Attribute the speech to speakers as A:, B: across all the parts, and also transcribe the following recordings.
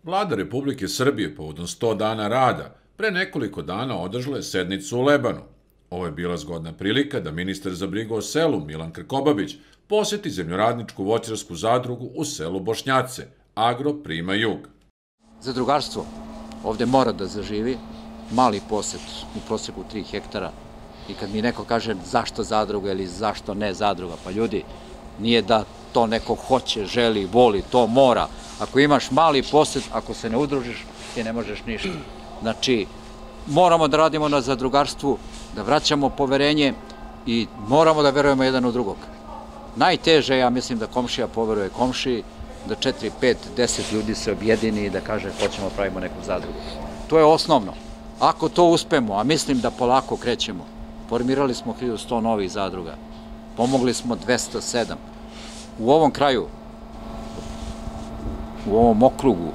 A: Vlada Republike Srbije povodom 100 dana rada pre nekoliko dana održala je sednicu u Lebanu. Ovo je bila zgodna prilika da ministar za brigu o selu Milan Krkobabić poseti zemljoradničku voćarsku zadrugu u selu Bošnjace, Agro Prima Jug.
B: Zadrugarstvo ovde mora da zaživi, mali posed u proseku 3 hektara. I kad mi neko kaže zašto zadruga ili zašto ne zadruga, pa ljudi, nije da to neko hoće, želi, voli, to mora. Ako imaš mali posed, ako se ne udružiš, ti ne možeš ništa. Znači, moramo da radimo na zadrugarstvu, da vraćamo poverenje i moramo da verujemo jedan u drugog. Najteže, ja mislim, da komšija poveruje komšiji, da 4, 5, 10 ljudi se objedini i da kaže hoćemo pravimo neku zadrugu. To je osnovno. Ako to uspemo, a mislim da polako krećemo, formirali smo 1100 novih zadruga, pomogli smo 207. U ovom kraju, u ovom okrugu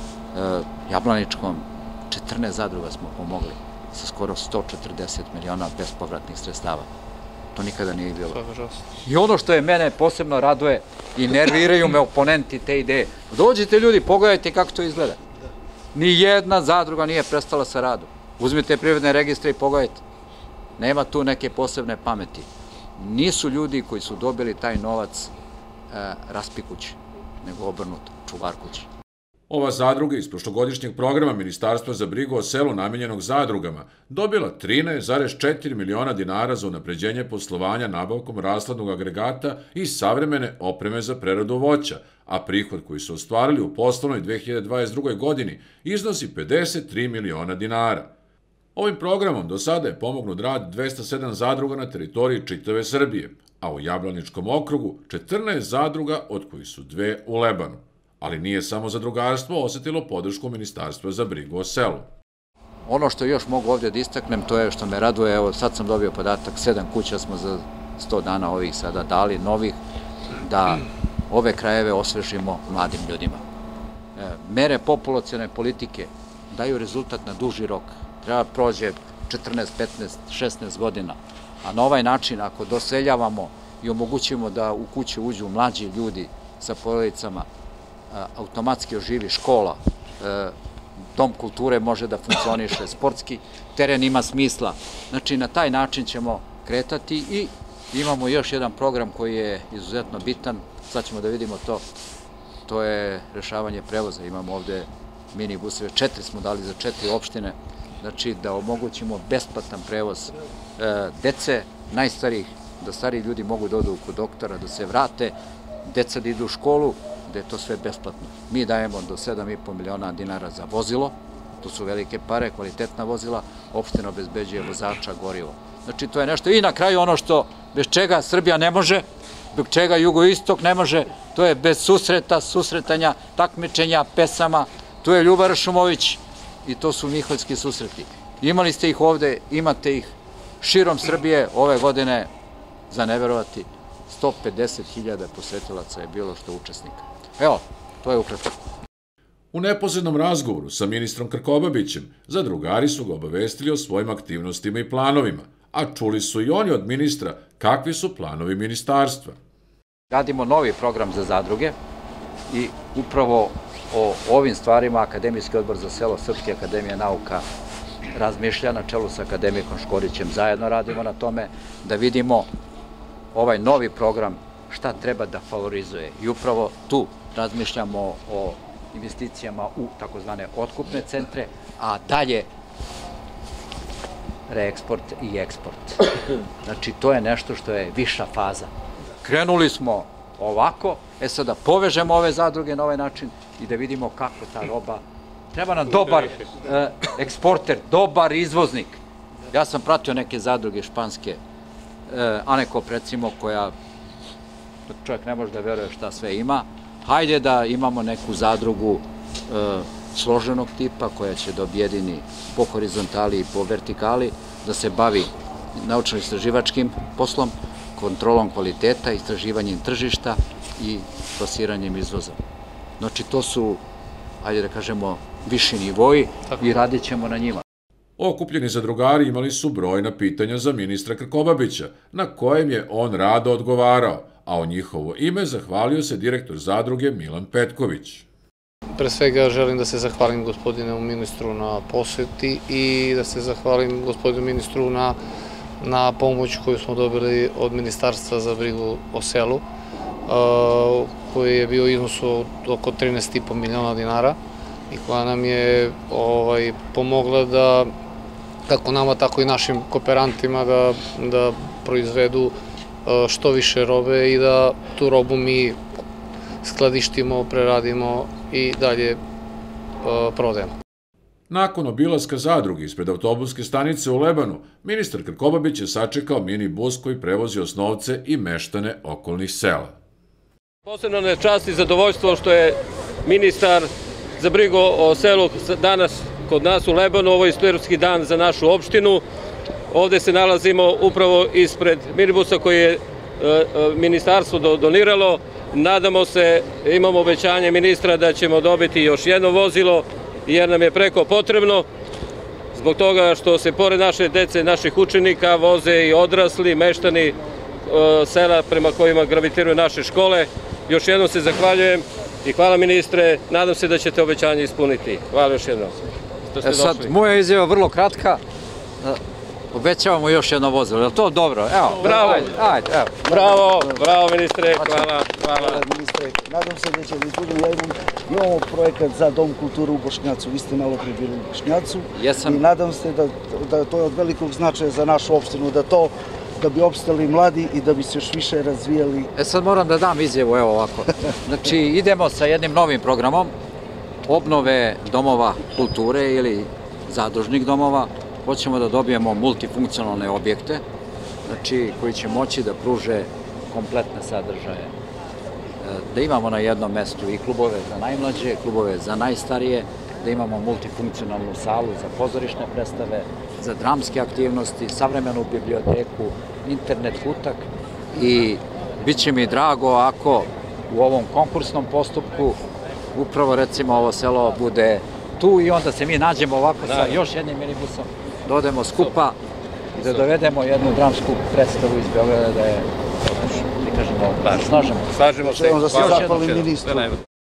B: Jablaničkom, 14 zadruga smo pomogli sa skoro 140 miliona bespovratnih sredstava. To nikada nije bilo. I ono što je mene posebno raduje i nerviraju me oponenti te ideje. Dođite ljudi, pogledajte kako to izgleda. Nijedna zadruga nije prestala sa radom. Uzmite privredne registre i pogledajte. Nema tu neke posebne pameti. Nisu ljudi koji su dobili taj novac raspi kući, nego obrnuto, čuvar kući.
A: Ova zadruga iz prošlogodišnjeg programa Ministarstva za brigu o selu namenjenog zadrugama dobila 13,4 miliona dinara za unapređenje poslovanja nabavkom rashladnog agregata i savremene opreme za preradu voća, a prihod koji su ostvarili u poslovnoj 2022. godini iznosi 53 miliona dinara. Ovim programom do sada je pomognut rad 207 zadruga na teritoriji čitave Srbije, a u Jablaničkom okrugu 14 zadruga, od kojih su 2 u Lebanu. Ali nije samo zadrugarstvo osetilo podršku Ministarstva za brigu o selu.
B: Ono što još mogu ovdje da istaknem, to je što me raduje, evo sad sam dobio podatak, 7 kuća smo za 100 dana ovih sada dali, novih, da ove krajeve osvežimo mladim ljudima. Mere populacione politike daju rezultat na duži rok. Treba prođe 14, 15, 16 godina, a na ovaj način ako doseljavamo i omogućimo da u kuće uđu mlađi ljudi sa porodicama, automatski oživi škola, dom kulture može da funkcioniše, sportski teren ima smisla. Znači, na taj način ćemo kretati i imamo još jedan program koji je izuzetno bitan, sad ćemo da vidimo to je rešavanje prevoza. Imamo ovde mini buseve, 4 smo dali za 4 opštine, znači da omogućimo besplatan prevoz dece, najstarijih, da stariji ljudi mogu da odu kod doktora, da se vrate, deca da idu u školu, da je to sve besplatno. Mi dajemo do 7,5 miliona dinara za vozilo, to su velike pare, kvalitetna vozila, opština obezbeđuje vozača, gorivo. Znači to je nešto i na kraju ono što bez čega Srbija ne može, bez čega jugoistok ne može, to je bez susreta, susretanja, takmičenja, pesama, tu je Ljuba Ršumović i to su Miholjski susreti. Imali ste ih ovde, imate ih širom Srbije, ove godine, za neverovati, 150.000 posetilaca je bilo što učesnika. Evo, to je ukratko.
A: U neposrednom razgovoru sa ministrom Krkobabićem, zadrugari su ga obavestili o svojim aktivnostima i planovima, a čuli su i oni od ministra kakvi su planovi ministarstva.
B: Radimo novi program za zadruge i upravo o ovim stvarima Akademijski odbor za selo Srpske akademije nauka razmišlja na čelu sa akademikom Škorićem. Zajedno radimo na tome da vidimo ovaj novi program šta treba da favorizuje. I upravo tu razmišljamo o investicijama u takozvane otkupne centre, a dalje reeksport i eksport. Znači, to je nešto što je viša faza. Krenuli smo ovako, sada povežemo ove zadruge na ovaj način i da vidimo kako ta roba. Treba nam dobar eksporter, dobar izvoznik. Ja sam pratio neke zadruge španske, Anekop recimo, koja čovjek ne može da veruje šta sve ima. Hajde da imamo neku zadrugu složenog tipa koja će da objedini po horizontali i po vertikali, da se bavi naučno-istraživačkim poslom, kontrolom kvaliteta, istraživanjem tržišta i plasiranjem izvoza. Znači to su, hajde da kažemo, viši nivoji i radit ćemo na njima.
A: Okupljeni zadrugari imali su brojna pitanja za ministra Krkobabića, na kojem je on rado odgovarao, a o njihovo ime zahvalio se direktor zadruge Milan Petković.
C: pre svega želim da se zahvalim gospodinu ministru na poseti i da se zahvalim gospodinu ministru na pomoć koju smo dobili od Ministarstva za brigu o selu, koji je bio u iznosu od oko 13,5 miliona dinara i koja nam je pomogla da, kako nama, tako i našim kooperantima, da proizvedu što više robe i da tu robu mi skladištimo, preradimo i dalje prodajemo.
A: Nakon obilaska zadruge ispred autobuske stanice u Lebanu, ministar Krkobabić je sačekao minibus koji prevozi osnovce i meštane okolnih sela.
D: Posebno na čast i zadovoljstvo što je ministar za brigu o selu danas kod nas u Lebanu. Ovo je istorijski dan za našu opštinu. Ovde se nalazimo upravo ispred minibusa koji je ministarstvo doniralo. Nadamo se, imamo obećanje ministra da ćemo dobiti još jedno vozilo jer nam je preko potrebno, zbog toga što se pored naše dece, naših učenika voze i odrasli, meštani sela prema kojima gravitiraju naše škole. Još jednom se zahvaljujem i hvala ministre, nadam se da ćete obećanje ispuniti. Hvala još jednom što ste došli.
B: Sad, moja izjava je vrlo kratka. Obećavamo još jedno vozilo, je li to dobro? Evo,
D: bravo,
B: ajde, evo.
D: Bravo ministre, hvala.
E: Ministre, nadam se da će da izgledamo, imamo projekat za Dom kulture u Bošnjacu, vi ste malo prije bili u Bošnjacu i nadam se da to je od velikog značaja za našu opštinu, da bi opstali mladi i da bi se još više razvijali.
B: Sad moram da dam izjavu, evo ovako. Znači, idemo sa jednim novim programom obnove domova kulture ili zadružnih domova. Hoćemo da dobijemo multifunkcionalne objekte, znači koji će moći da pruže kompletne sadržaje. Da imamo na jednom mestu i klubove za najmlađe, klubove za najstarije, da imamo multifunkcionalnu salu za pozorišne predstave, za dramske aktivnosti, savremenu biblioteku, internet kutak i bit će mi drago ako u ovom konkursnom postupku upravo recimo ovo selo bude tu i onda se mi nađemo ovako sa još jednim minibusom, da odemo skupa i da dovedemo jednu dramsku predstavu iz Beograda da je, da kažemo, snažemo.
D: Slažemo se.
E: Da se zahvalim ministru.